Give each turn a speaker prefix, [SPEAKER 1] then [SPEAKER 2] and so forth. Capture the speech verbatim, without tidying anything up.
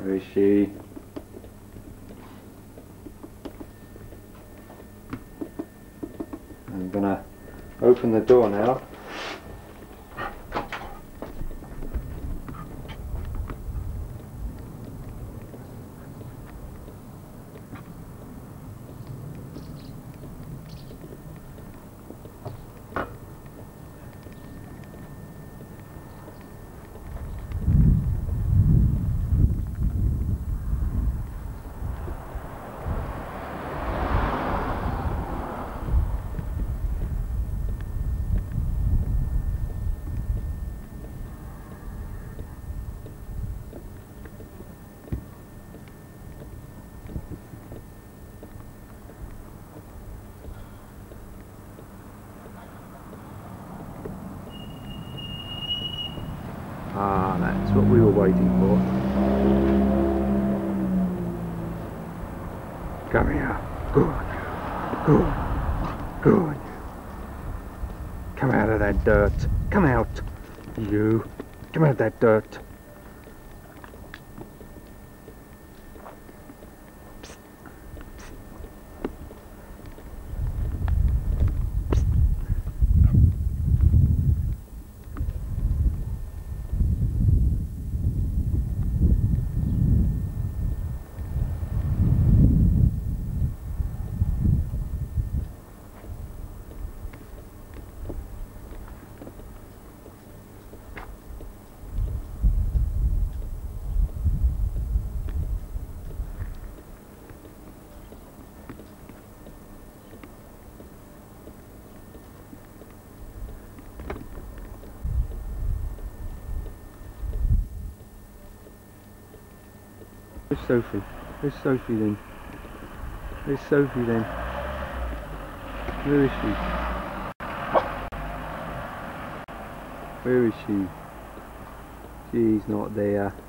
[SPEAKER 1] Where is she? I'm gonna open the door now. Ah, that's what we were waiting for. Come here. Go on. Go on. Go on. Come out of that dirt. Come out. You. Come out of that dirt. Where's Sophie? Where's Sophie then? Where's Sophie then? Where is she? Where is she? She's not there.